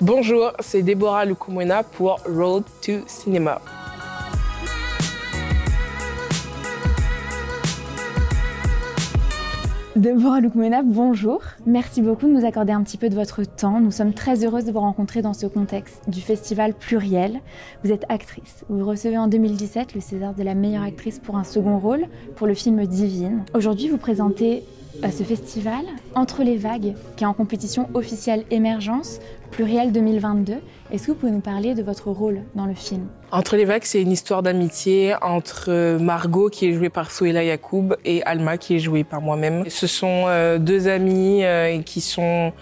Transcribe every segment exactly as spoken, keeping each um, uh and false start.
Bonjour, c'est Deborah Lukumwena pour Road to Cinema. Deborah Lukumwena, bonjour. Merci beaucoup de nous accorder un petit peu de votre temps. Nous sommes très heureuses de vous rencontrer dans ce contexte du festival Pluriel. Vous êtes actrice. Vous recevez en deux mille dix-sept le César de la meilleure actrice pour un second rôle pour le film Divine. Aujourd'hui, vous présentez à ce festival Entre les vagues, qui est en compétition officielle Émergence Pluriel deux mille vingt-deux. Est-ce que vous pouvez nous parler de votre rôle dans le film? Entre les vagues, c'est une histoire d'amitié entre Margot, qui est jouée par Souheila Yacoub, et Alma, qui est jouée par moi-même. Ce sont euh, deux amies euh, qui sont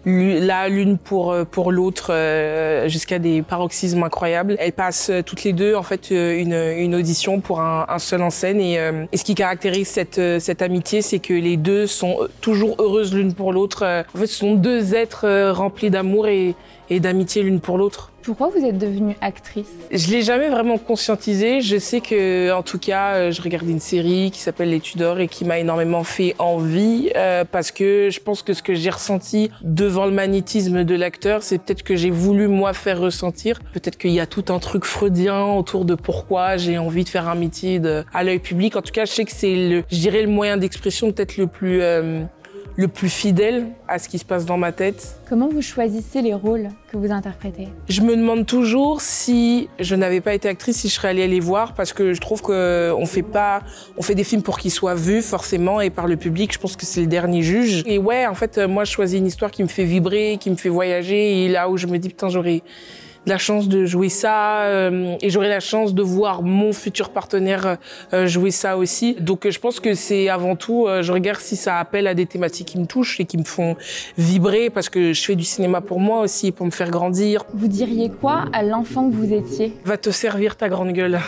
là l'une pour pour l'autre euh, jusqu'à des paroxysmes incroyables. Elles passent euh, toutes les deux en fait euh, une une audition pour un, un seul en scène et, euh, et ce qui caractérise cette cette amitié, c'est que les deux sont toujours heureuses l'une pour l'autre. En fait, ce sont deux êtres euh, remplis d'amour et et d'amitié l'une pour l'autre. Pourquoi vous êtes devenue actrice? Je l'ai jamais vraiment conscientisé. Je sais que, en tout cas, je regardais une série qui s'appelle Les Tudors et qui m'a énormément fait envie euh, parce que je pense que ce que j'ai ressenti devant le magnétisme de l'acteur, c'est peut-être que j'ai voulu moi faire ressentir. Peut-être qu'il y a tout un truc freudien autour de pourquoi j'ai envie de faire un métier de, à l'œil public. En tout cas, je sais que c'est le, je dirais le moyen d'expression peut-être le plus euh, le plus fidèle à ce qui se passe dans ma tête. Comment vous choisissez les rôles que vous interprétez? Je me demande toujours si je n'avais pas été actrice, si je serais allée les voir, parce que je trouve qu'on fait pas, on fait des films pour qu'ils soient vus forcément et par le public. Je pense que c'est le dernier juge. Et ouais, en fait, moi, je choisis une histoire qui me fait vibrer, qui me fait voyager, et là où je me dis putain, j'aurais la chance de jouer ça euh, et j'aurai la chance de voir mon futur partenaire euh, jouer ça aussi. Donc je pense que c'est avant tout, euh, je regarde si ça appelle à des thématiques qui me touchent et qui me font vibrer parce que je fais du cinéma pour moi aussi, pour me faire grandir. Vous diriez quoi à l'enfant que vous étiez? Va te servir ta grande gueule.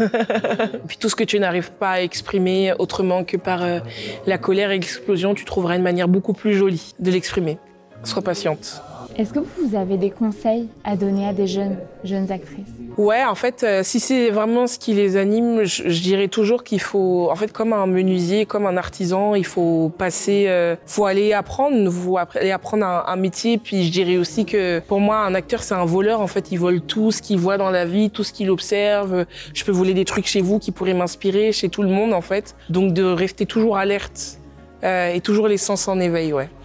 Puis tout ce que tu n'arrives pas à exprimer autrement que par euh, la colère et l'explosion, tu trouveras une manière beaucoup plus jolie de l'exprimer. Sois patiente. Est-ce que vous avez des conseils à donner à des jeunes, jeunes actrices? Ouais, en fait, euh, si c'est vraiment ce qui les anime, je, je dirais toujours qu'il faut, en fait, comme un menuisier, comme un artisan, il faut passer, euh, faut aller apprendre, faut aller apprendre un, un métier. Puis je dirais aussi que pour moi, un acteur, c'est un voleur. En fait, il vole tout ce qu'il voit dans la vie, tout ce qu'il observe. Je peux voler des trucs chez vous qui pourraient m'inspirer, chez tout le monde, en fait. Donc de rester toujours alerte euh, et toujours les sens en éveil, ouais.